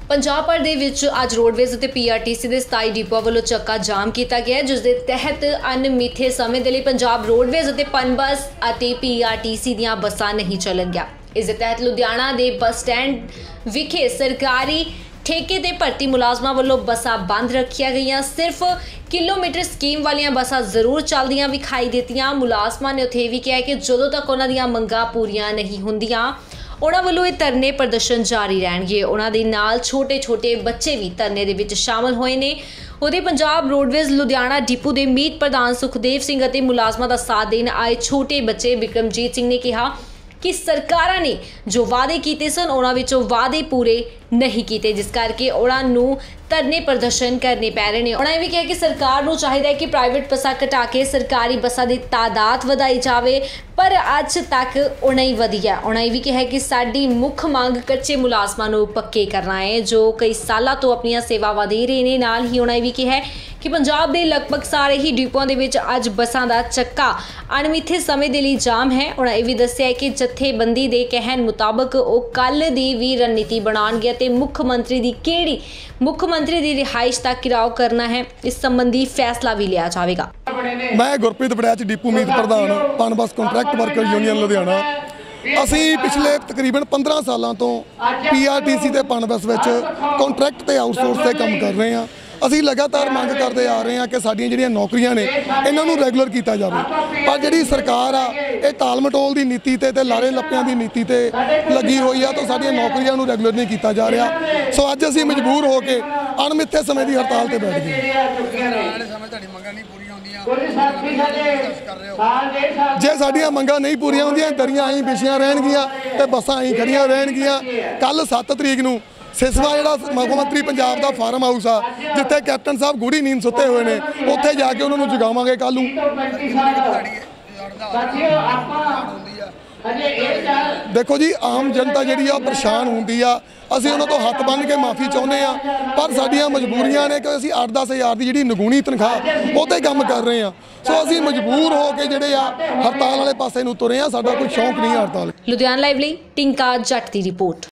पंजाब भर दे विच अज रोडवेज ते पीआरटीसी दे 27 डिपोआं वल्लों चक्का जाम किया गया, जिस दे तहत अनमिथे समय दे लई पंजाब रोडवेज ते पनबस अते पीआरटीसी दीआं बसां नहीं चलणगीआं। इस दे तहत लुधियाना दे बस स्टैंड विखे सरकारी ठेके ते भर्ती मुलाजमां वल्लों बसां बंद रखिया गईयां। सिर्फ किलोमीटर स्कीम वालियां बसां जरूर चलदियां विखाई दित्तियां। मुलाजमां ने उत्थे भी कहा कि जदों तक उन्हां दीआं मंगां पूरीआं नहीं हुंदियां उन्हां वल्लों ये धरने प्रदर्शन जारी रहणगे। उन्हां दे नाल छोटे छोटे बच्चे भी धरने दे विच शामिल होए ने। उहदे पंजाब रोडवेज लुधियाना डिपो दे मीत प्रधान सुखदेव सिंह अते मुलाजमां दा साथ देण आए छोटे बच्चे बिक्रमजीत सिंह ने कहा कि सरकारां ने जो वादे कीते सन उन्हां विचों वादे पूरे नहीं कीते, जिस करके उन्हां नूं धरने प्रदर्शन करने पै रहे हैं। उन्होंने भी कहा कि सरकार नूं चाहिदा है कि प्राइवेट बसां घटा के सरकारी बसां दी तादाद वधाई जावे, पर अज तक उह नहीं वधी है। उन्होंने भी कहा कि साडी मुख मंग कच्चे मुलाजमां नूं पक्के करना है जो कई सालां तो अपनी सेवावां दे रहे ने। नाल ही उन्होंने भी कहा कि पंजाब दे लगभग सारे ही डिपोआं दे विच अज बसां दा चक्का अणमिथे समय दे लई जाम है। उन्होंने भी दस्सिया कि जथेबंदी दे कहण मुताबक वो कल दी भी रणनीति बनाउणगे ते मुख्यमंत्री दी रिहाइश तक घिराव करना है, इस संबंधी फैसला भी लिया जाएगा। मैं गुरप्रीत बड़ैच डिपो मीत प्रधान Punbus contract worker union Ludhiana. असी पिछले तकरीबन 15 सालों तो पीआरटीसी ते पनबस विच कॉन्ट्रैक्ट ते आउटसोर्स से काम कर रहे हैं। ਅਸੀਂ लगातार मंग करते आ रहे हैं कि साडियां ਜਿਹੜੀਆਂ नौकरियां ने इन्हां नूं रैगूलर किया जाए, पर जिहड़ी सरकार आ ये ताल मटोल की नीति ते लारे लप्पियां की नीति ते लगी हुई है, तो साडियां नौकरियां नूं रैगूलर नहीं किया जा रहा। सो अज असीं मजबूर होकर अणमिथे समय की हड़ताल ते बैठ गए। जे साडियां मंगां नहीं पूरीआं होंदियां दरियां आई विछियां रहणगीआं ते बसां आई खड़ियां रहणगीआं। कल 7 तरीक नूं सिसवा जिहड़ा मुख्यमंत्री पंजाब का फार्म हाउस आ जिथे कैप्टन साहब गूढ़ी नींद सुते हुए हैं, उत्थे जाके उन्होंने जगावांगे। कल देखो जी आम जनता जी परेशान होंदी आ, असीं उन्हां तो हथ बन के माफ़ी चाहुंदे आ, पर साडियां मजबूरियां ने कि असीं 8-10 हज़ार की जिहड़ी निगुणी तनख्वाह उत्ते काम कर रहे हैं। सो असीं मजबूर हो के जिहड़े आ हड़ताल वाले पासे नूं तुरे आ, साडा कोई शौक नहीं है हड़ताल। लुधियाना लाइव लई टिंका जट दी रिपोर्ट।